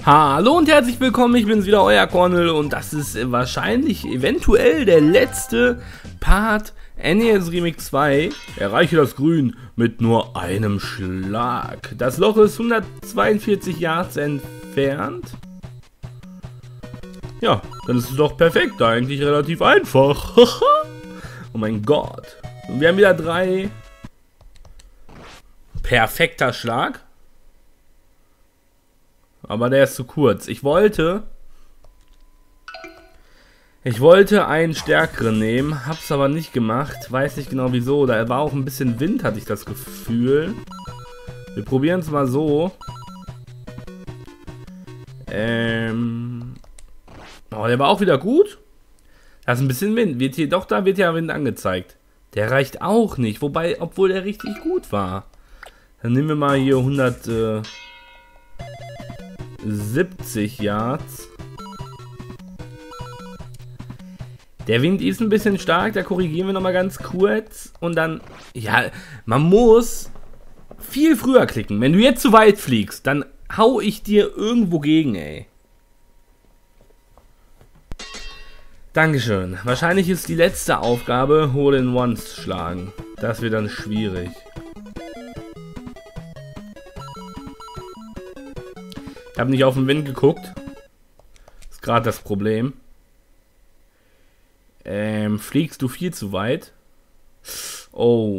Hallo und herzlich willkommen, ich bin's wieder, euer Cornel, und das ist wahrscheinlich eventuell der letzte Part NES Remix 2. Erreiche das Grün mit nur einem Schlag. Das Loch ist 142 Yards entfernt. Ja, dann ist es doch perfekt, eigentlich relativ einfach. Oh mein Gott. Und wir haben wieder 3. Perfekter Schlag. Aber der ist zu kurz. Ich wollte einen stärkeren nehmen, hab's aber nicht gemacht. Weiß nicht genau wieso. Da war auch ein bisschen Wind, hatte ich das Gefühl. Wir probieren es mal so. Oh, der war auch wieder gut. Da ist ein bisschen Wind. Da wird ja Wind angezeigt. Der reicht auch nicht. Wobei, obwohl der richtig gut war. Dann nehmen wir mal hier 170 Yards. Der Wind ist ein bisschen stark, da korrigieren wir nochmal ganz kurz. Und dann, ja, man muss viel früher klicken. Wenn du jetzt zu weit fliegst, dann hau ich dir irgendwo gegen, ey. Dankeschön. Wahrscheinlich ist die letzte Aufgabe Hole-in-Ones schlagen. Das wird dann schwierig. Ich habe nicht auf den Wind geguckt. Ist gerade das Problem. Fliegst du viel zu weit? Oh.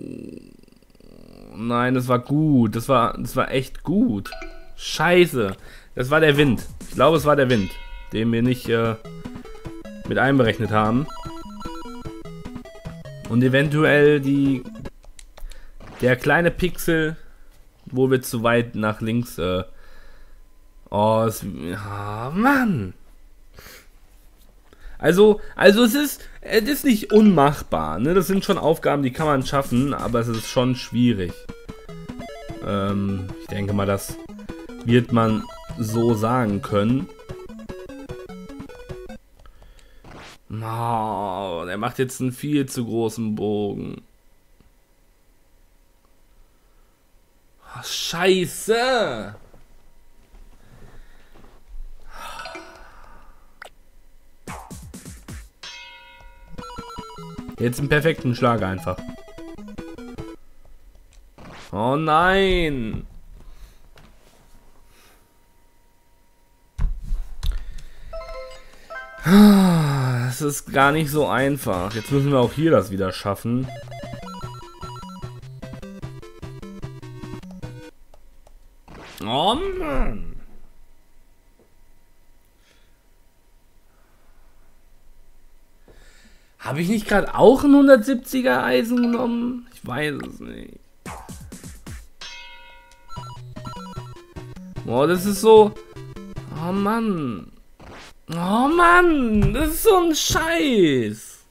Nein, das war gut. Das war echt gut. Scheiße. Das war der Wind. Ich glaube, es war der Wind, den wir nicht mit einberechnet haben. Und eventuell der kleine Pixel, wo wir zu weit nach links oh, Mann. Also es ist nicht unmachbar, ne? Das sind schon Aufgaben, die kann man schaffen, aber es ist schon schwierig. Ich denke mal, das wird man so sagen können. Oh, der macht jetzt einen viel zu großen Bogen. Oh, Scheiße! Jetzt einen perfekten Schlag einfach. Oh nein! Das ist gar nicht so einfach. Jetzt müssen wir auch hier das wieder schaffen. Oh Mann! Habe ich nicht gerade auch ein 170er Eisen genommen? Ich weiß es nicht. Boah, das ist so... Oh Mann. Oh Mann, das ist so ein Scheiß.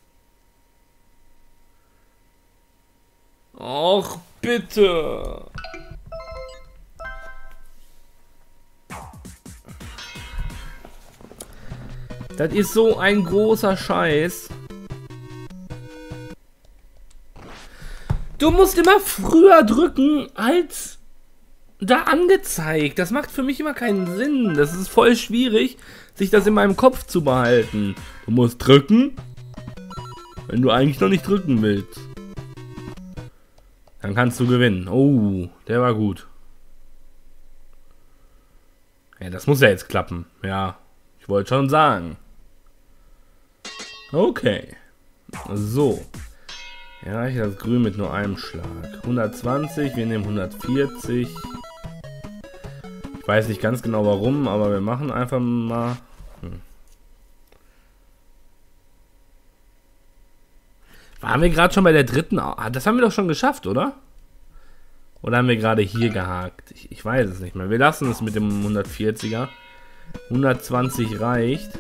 Och, bitte. Das ist so ein großer Scheiß. Du musst immer früher drücken als da angezeigt. Das macht für mich immer keinen Sinn. Das ist voll schwierig, sich das in meinem Kopf zu behalten. Du musst drücken, wenn du eigentlich noch nicht drücken willst. Dann kannst du gewinnen. Oh, der war gut. Ja, das muss ja jetzt klappen. Ja, ich wollte schon sagen. Okay. So. Erreiche das Grün mit nur einem Schlag. 120, wir nehmen 140. Ich weiß nicht ganz genau warum, aber wir machen einfach mal. Waren wir gerade schon bei der dritten? Das haben wir doch schon geschafft, oder? Oder haben wir gerade hier gehakt? Ich weiß es nicht mehr. Wir lassen es mit dem 140er. 120 reicht.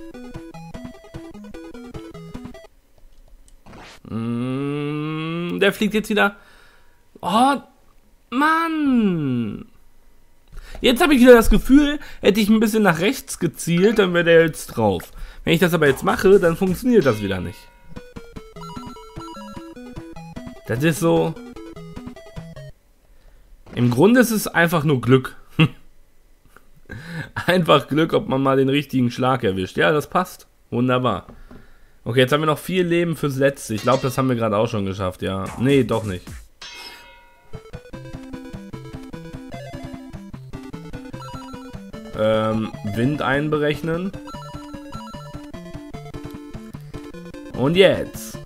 Der fliegt jetzt wieder. Oh, Mann. Jetzt habe ich wieder das Gefühl, hätte ich ein bisschen nach rechts gezielt, dann wäre der jetzt drauf. Wenn ich das aber jetzt mache, dann funktioniert das wieder nicht. Das ist so... Im Grunde ist es einfach nur Glück. Einfach Glück, ob man mal den richtigen Schlag erwischt. Ja, das passt. Wunderbar. Okay, jetzt haben wir noch 4 Leben fürs Letzte. Ich glaube, das haben wir gerade auch schon geschafft, ja. Nee, doch nicht. Wind einberechnen. Und jetzt.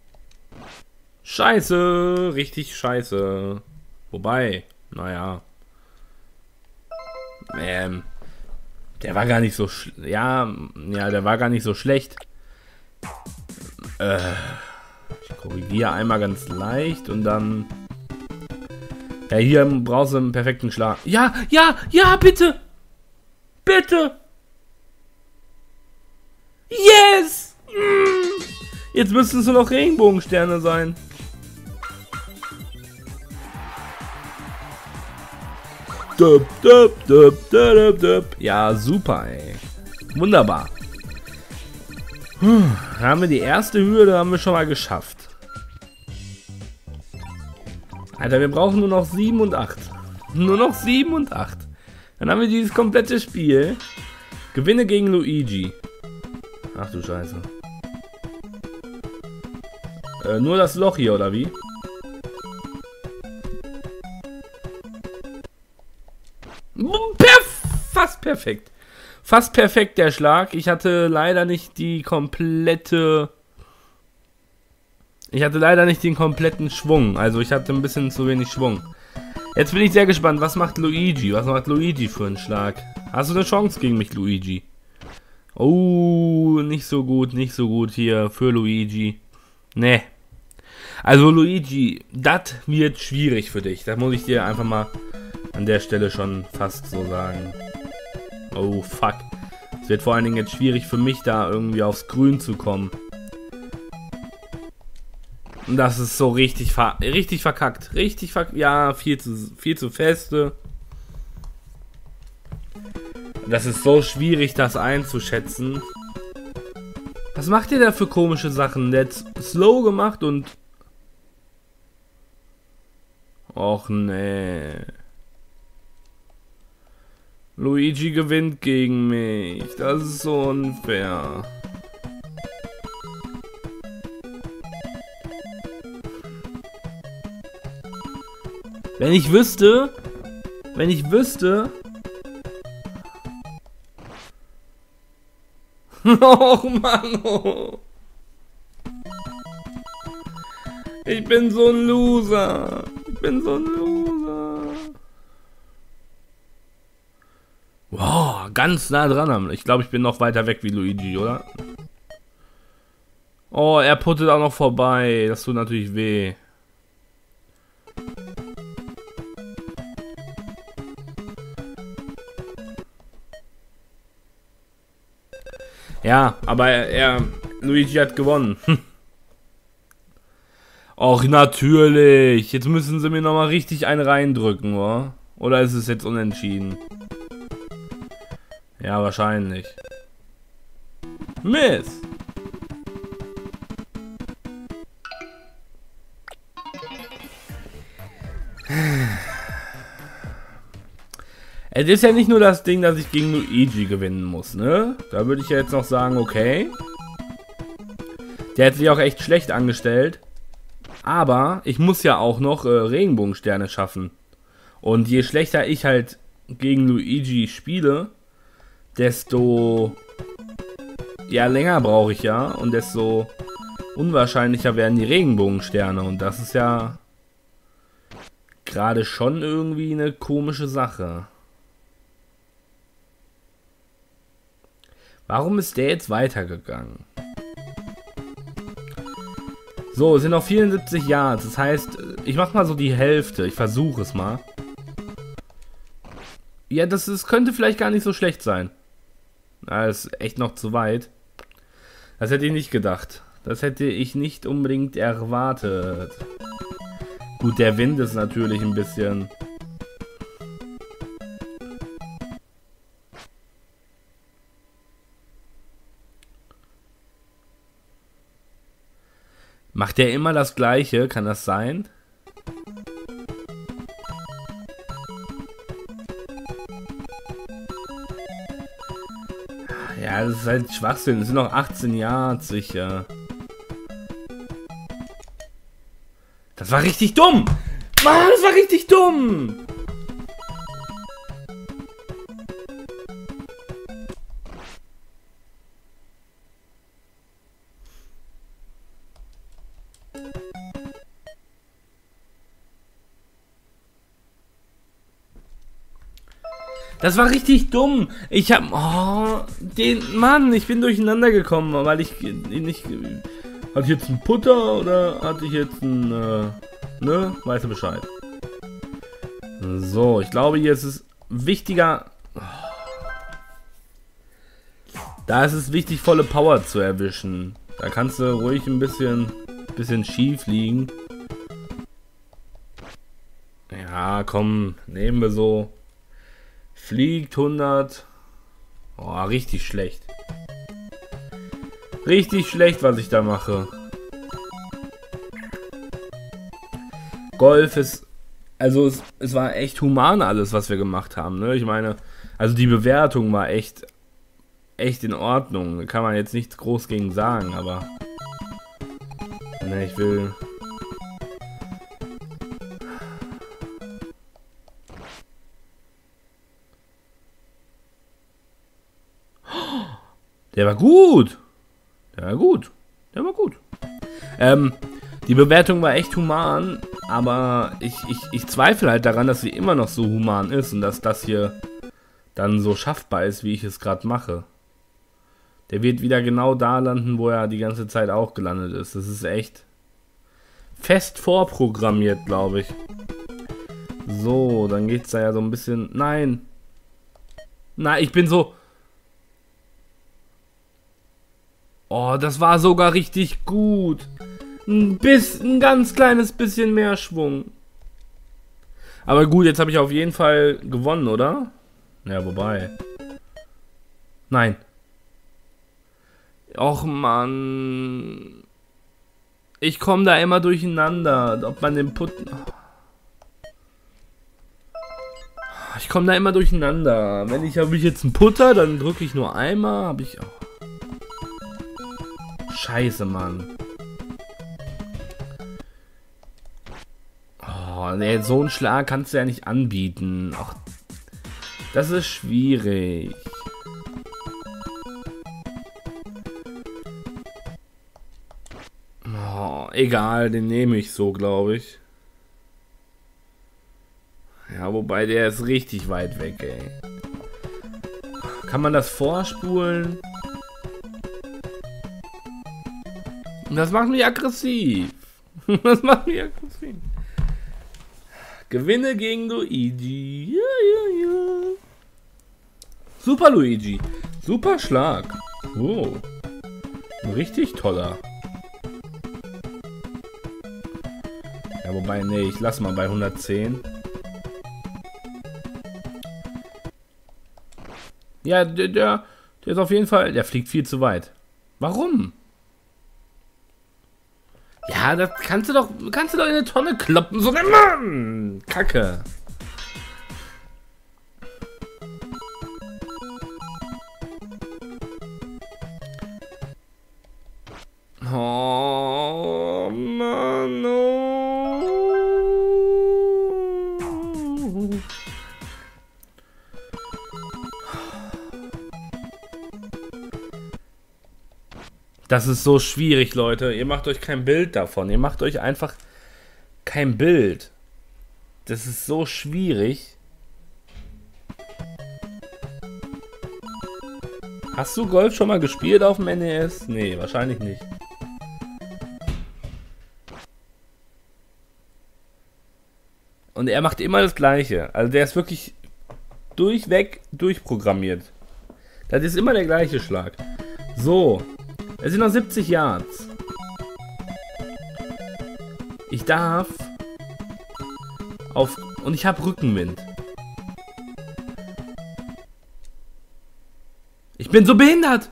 Scheiße. Richtig scheiße. Wobei, naja. Der war gar nicht so ja, der war gar nicht so schlecht. Ich korrigiere einmal ganz leicht und dann. Ja, hier brauchst du einen perfekten Schlag. Ja, ja, ja, bitte! Bitte! Yes! Jetzt müssten es nur noch Regenbogensterne sein. Dup, dup, dup, dup, dup. Ja, super, ey. Wunderbar. Haben wir die erste Hürde haben wir schon mal geschafft. Alter, wir brauchen nur noch 7 und 8. Nur noch 7 und 8. Dann haben wir dieses komplette Spiel. Gewinne gegen Luigi. Ach du Scheiße. Nur das Loch hier, oder wie? Fast perfekt. Fast perfekt der Schlag. Ich hatte leider nicht die komplette... Ich hatte leider nicht den kompletten Schwung. Also ich hatte ein bisschen zu wenig Schwung. Jetzt bin ich sehr gespannt. Was macht Luigi? Was macht Luigi für einen Schlag? Hast du eine Chance gegen mich, Luigi? Oh, nicht so gut hier für Luigi. Nee. Also Luigi, das wird schwierig für dich. Das muss ich dir einfach mal an der Stelle schon fast so sagen. Oh, fuck. Es wird vor allen Dingen jetzt schwierig für mich, da irgendwie aufs Grün zu kommen. Und das ist so richtig verkackt. Ja, viel zu feste. Das ist so schwierig, das einzuschätzen. Was macht ihr da für komische Sachen? Der hat slow gemacht und... Och nee. Luigi gewinnt gegen mich. Das ist so unfair. Wenn ich wüsste... Och Mann, oh. Ich bin so ein Loser. Wow, ganz nah dran. Ich glaube, ich bin noch weiter weg wie Luigi, oder? Oh, er puttet auch noch vorbei. Das tut natürlich weh. Ja, aber Luigi hat gewonnen. Och, natürlich. Jetzt müssen sie mir nochmal richtig einen reindrücken, wa? Oder ist es jetzt unentschieden? Ja, wahrscheinlich. Mist. Es ist ja nicht nur das Ding, dass ich gegen Luigi gewinnen muss, ne? Da würde ich ja jetzt noch sagen, okay. Der hat sich auch echt schlecht angestellt. Aber ich muss ja auch noch Regenbogensterne schaffen. Und je schlechter ich halt gegen Luigi spiele, desto ja, länger brauche ich ja. Und desto unwahrscheinlicher werden die Regenbogensterne. Und das ist ja gerade schon irgendwie eine komische Sache. Warum ist der jetzt weitergegangen? So, es sind noch 74 Yards. Das heißt, ich mache mal so die Hälfte. Ich versuche es mal. Ja, das könnte vielleicht gar nicht so schlecht sein. Das ist echt noch zu weit. Das hätte ich nicht gedacht. Das hätte ich nicht unbedingt erwartet. Gut, der Wind ist natürlich ein bisschen... Macht der immer das Gleiche? Kann das sein? Ja, das ist halt Schwachsinn. Es sind noch 18 Yards sicher. Das war richtig dumm! Mann, das war richtig dumm! Das war richtig dumm. Ich hab... Oh, Mann, ich bin durcheinander gekommen, weil ich nicht... Hatte ich jetzt einen Putter oder hatte ich jetzt einen... ne? Weißt du Bescheid. So, ich glaube, hier ist es wichtiger... Da ist es wichtig, volle Power zu erwischen. Da kannst du ruhig ein bisschen schief liegen. Ja, komm, nehmen wir so. Fliegt 100. Oh, richtig schlecht. Richtig schlecht, was ich da mache. Golf ist... Also es war echt human alles, was wir gemacht haben. Ne? Ich meine, also die Bewertung war echt in Ordnung. Da kann man jetzt nichts groß gegen sagen, aber... Ne, ich will... Der war gut. Der war gut. Der war gut. Die Bewertung war echt human, aber ich zweifle halt daran, dass sie immer noch so human ist und dass das hier dann so schaffbar ist, wie ich es gerade mache. Der wird wieder genau da landen, wo er die ganze Zeit auch gelandet ist. Das ist echt fest vorprogrammiert, glaube ich. So, dann geht's da ja so ein bisschen... Nein. Nein, ich bin so... Oh, das war sogar richtig gut. Ein ganz kleines bisschen mehr Schwung. Aber gut, jetzt habe ich auf jeden Fall gewonnen, oder? Ja, wobei. Nein. Och, Mann. Ich komme da immer durcheinander. Ob man den Put... Ich komme da immer durcheinander. Wenn habe ich jetzt einen Putter, dann drücke ich nur einmal. Habe ich... Oh. Scheiße, Mann. Oh, nee, so einen Schlag kannst du ja nicht anbieten. Ach, das ist schwierig. Oh, egal, den nehme ich so, glaube ich. Ja, wobei der ist richtig weit weg, ey. Kann man das vorspulen? Das macht mich aggressiv. Das macht mich aggressiv. Gewinne gegen Luigi. Ja, ja, ja. Super Luigi. Super Schlag. Oh. Ein richtig toller. Ja, wobei, nee, ich lass mal bei 110. Ja, der ist auf jeden Fall... Der fliegt viel zu weit. Warum? Ja, das kannst du doch in eine Tonne kloppen. So ein Mann! Kacke. Oh, Mann. Oh. Das ist so schwierig, Leute. Ihr macht euch kein Bild davon. Ihr macht euch einfach kein Bild. Das ist so schwierig. Hast du Golf schon mal gespielt auf dem NES? Nee, wahrscheinlich nicht. Und er macht immer das Gleiche. Also der ist wirklich durchweg durchprogrammiert. Das ist immer der gleiche Schlag. So. Es sind noch 70 Yards. Ich darf auf... Und ich habe Rückenwind. Ich bin so behindert.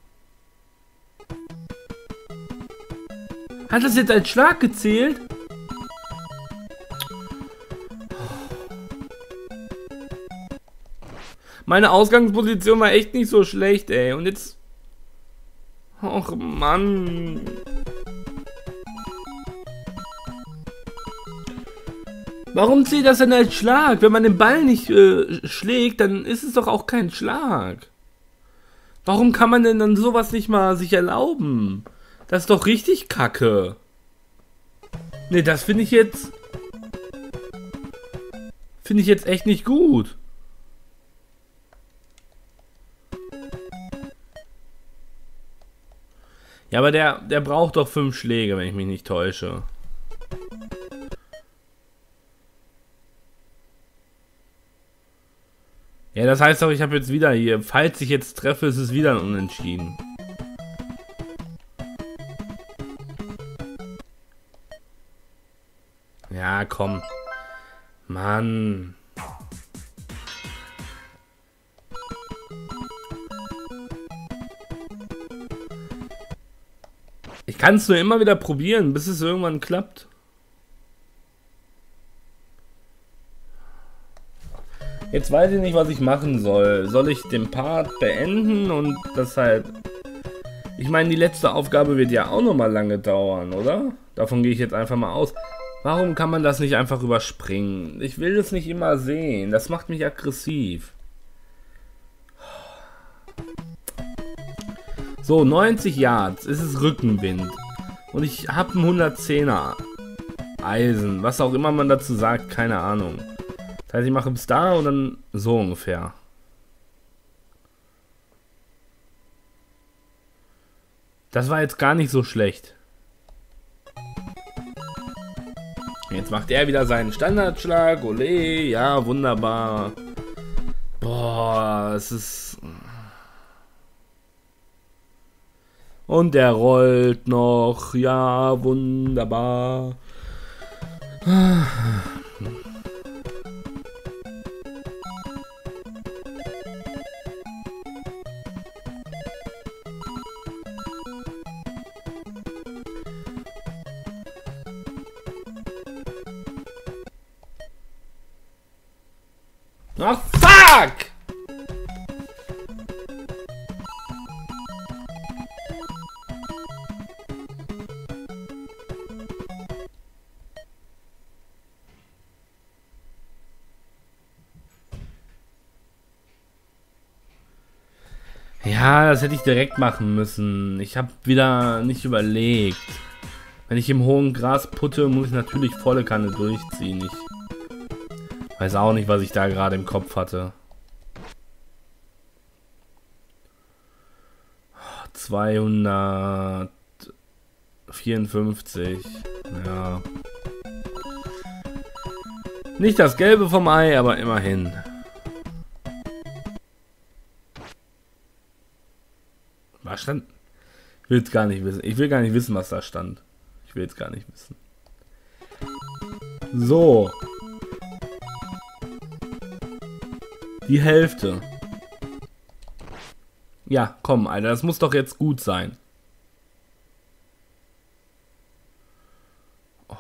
Hat das jetzt als Schlag gezählt? Meine Ausgangsposition war echt nicht so schlecht, ey. Und jetzt... Och, Mann. Warum zählt das denn als Schlag? Wenn man den Ball nicht schlägt, dann ist es doch auch kein Schlag. Warum kann man denn dann sowas nicht mal sich erlauben? Das ist doch richtig kacke. Ne, das finde ich jetzt... Finde ich jetzt echt nicht gut. Ja, aber der braucht doch 5 Schläge, wenn ich mich nicht täusche. Ja, das heißt doch, ich habe jetzt wieder hier, falls ich jetzt treffe, ist es wieder ein Unentschieden. Ja, komm. Mann. Ich kann es nur immer wieder probieren, bis es irgendwann klappt. Jetzt weiß ich nicht, was ich machen soll. Soll ich den Part beenden und das halt... Ich meine, die letzte Aufgabe wird ja auch noch mal lange dauern, oder? Davon gehe ich jetzt einfach mal aus. Warum kann man das nicht einfach überspringen? Ich will das nicht immer sehen. Das macht mich aggressiv. So, 90 Yards. Es ist Rückenwind. Und ich habe ein 110er Eisen. Was auch immer man dazu sagt, keine Ahnung. Das heißt, ich mache bis da und dann so ungefähr. Das war jetzt gar nicht so schlecht. Jetzt macht er wieder seinen Standardschlag. Ole, ja, wunderbar. Boah, es ist... Und der rollt noch. Ja, wunderbar. Ach, fuck! Ja, das hätte ich direkt machen müssen. Ich habe wieder nicht überlegt. Wenn ich im hohen Gras putte, muss ich natürlich volle Kanne durchziehen. Ich weiß auch nicht, was ich da gerade im Kopf hatte. 254. Ja. Nicht das Gelbe vom Ei, aber immerhin. Was stand? Ich will es gar nicht wissen. Ich will gar nicht wissen, was da stand. Ich will es gar nicht wissen. So. Die Hälfte. Ja, komm, Alter, das muss doch jetzt gut sein. Oh.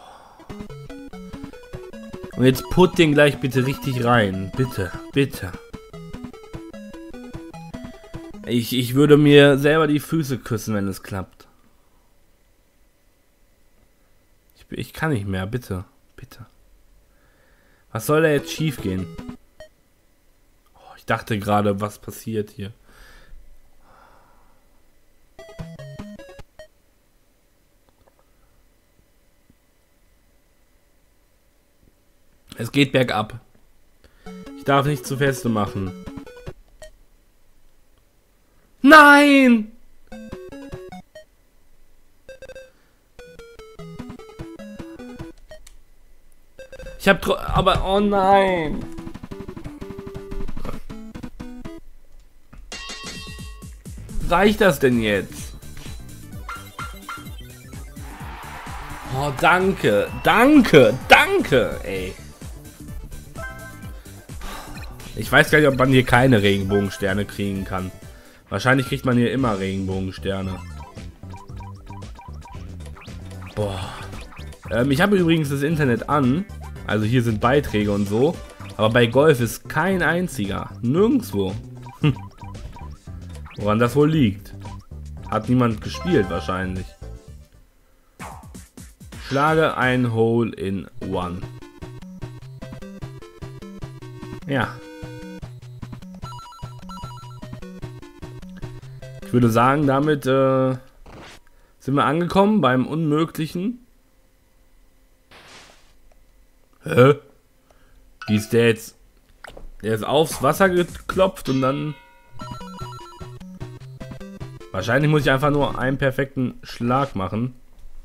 Und jetzt put den gleich bitte richtig rein. Bitte, bitte. Ich würde mir selber die Füße küssen, wenn es klappt. Ich kann nicht mehr, bitte. Bitte. Was soll da jetzt schief gehen? Oh, ich dachte gerade, was passiert hier? Es geht bergab. Ich darf nicht zu feste machen. Nein! Ich hab aber oh nein! Reicht das denn jetzt? Oh, danke, danke, danke, ey. Ich weiß gar nicht, ob man hier keine Regenbogensterne kriegen kann. Wahrscheinlich kriegt man hier immer Regenbogensterne. Boah. Ich habe übrigens das Internet an. Also hier sind Beiträge und so. Aber bei Golf ist kein einziger. Nirgendwo. Woran das wohl liegt? Hat niemand gespielt wahrscheinlich. Schlage ein Hole in One. Ja. Ich würde sagen, damit sind wir angekommen beim Unmöglichen. Hä? Wie ist der jetzt? Der ist aufs Wasser geklopft und dann... Wahrscheinlich muss ich einfach nur einen perfekten Schlag machen.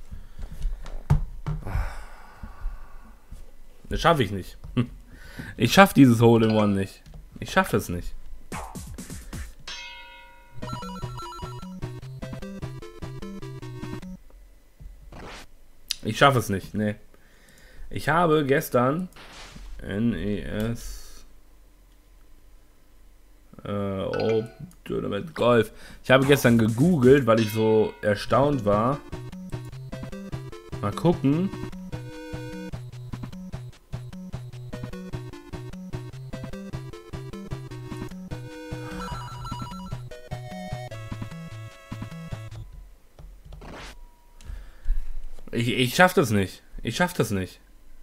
Das schaffe ich nicht. Ich schaffe dieses Hole in One nicht. Ich schaffe es nicht. Ich schaffe es nicht, nee. Ich habe gestern NES Tournament Golf. Ich habe gestern gegoogelt, weil ich so erstaunt war. Mal gucken. Ich schaff das nicht. Ich schaff das nicht.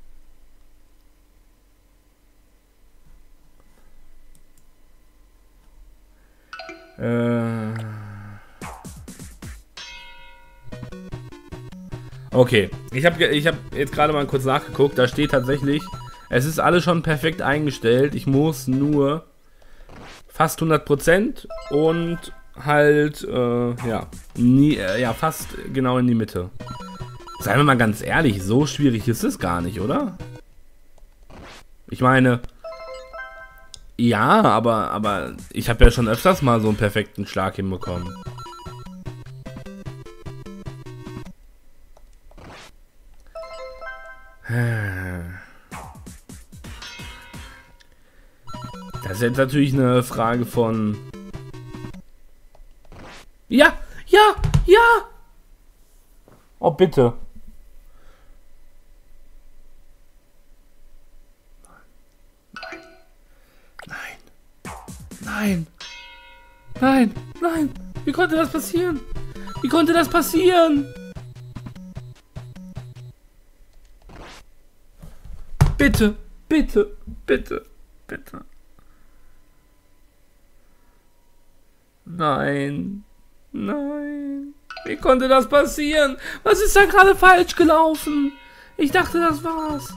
Okay, ich hab jetzt gerade mal kurz nachgeguckt. Da steht tatsächlich, es ist alles schon perfekt eingestellt. Ich muss nur fast 100% und halt, ja, fast genau in die Mitte. Seien wir mal ganz ehrlich, so schwierig ist es gar nicht, oder? Ich meine, ja, aber ich habe ja schon öfters mal so einen perfekten Schlag hinbekommen. Das ist jetzt natürlich eine Frage von... Ja, ja, ja! Oh, bitte. Nein. Nein. Nein. Wie konnte das passieren? Wie konnte das passieren? Bitte. Bitte. Bitte. Bitte. Nein. Nein. Wie konnte das passieren? Was ist da gerade falsch gelaufen? Ich dachte, das war's.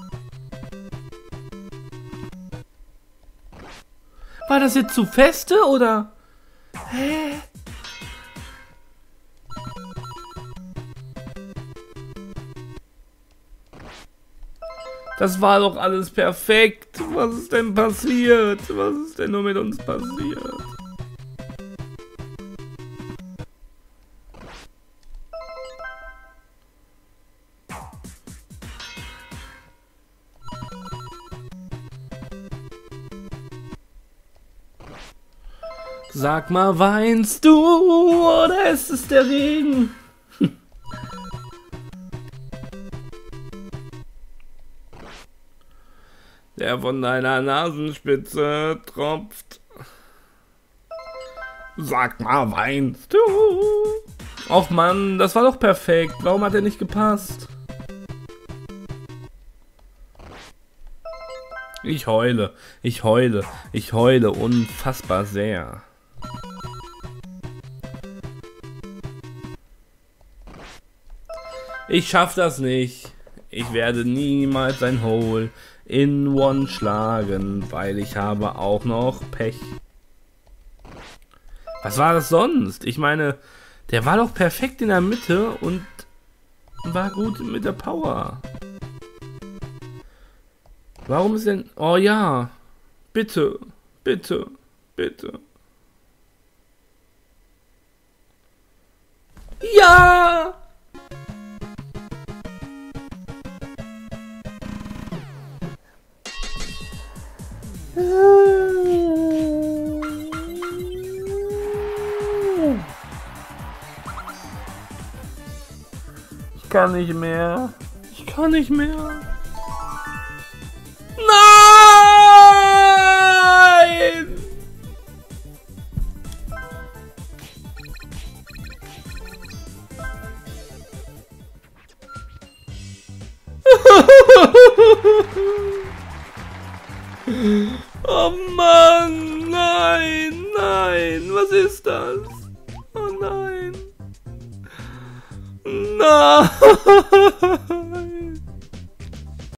War das jetzt zu feste oder? Hä? Das war doch alles perfekt. Was ist denn passiert? Was ist denn nur mit uns passiert? Sag mal, weinst du oder ist es der Regen? Der von deiner Nasenspitze tropft. Sag mal, weinst du? Och Mann, das war doch perfekt. Warum hat er nicht gepasst? Ich heule, ich heule, ich heule unfassbar sehr. Ich schaff das nicht. Ich werde niemals ein Hole in One schlagen, weil ich habe auch noch Pech. Was war das sonst? Ich meine, der war doch perfekt in der Mitte und war gut mit der Power. Warum ist denn... Oh ja. Bitte. Bitte. Bitte. Ja! Ich kann nicht mehr. Ich kann nicht mehr. Nein! Oh Mann, nein, nein, was ist das? Oh nein. Nein.